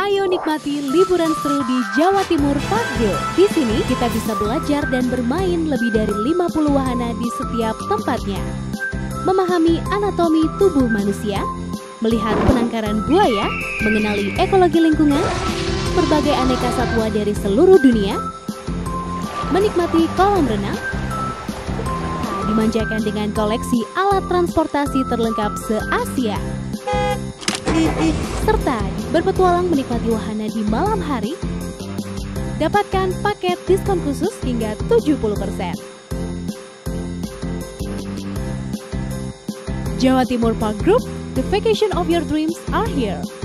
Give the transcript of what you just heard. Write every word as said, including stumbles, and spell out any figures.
Ayo nikmati liburan seru di Jawa Timur Park Group. Di sini kita bisa belajar dan bermain lebih dari lima puluh wahana di setiap tempatnya. Memahami anatomi tubuh manusia, melihat penangkaran buaya, mengenali ekologi lingkungan, berbagai aneka satwa dari seluruh dunia, menikmati kolam renang, dimanjakan dengan koleksi alat transportasi terlengkap se-Asia, serta berpetualang menikmati wahana di malam hari. Dapatkan paket diskon khusus hingga tujuh puluh persen. Jawa Timur Park Group, the vacation of your dreams are here.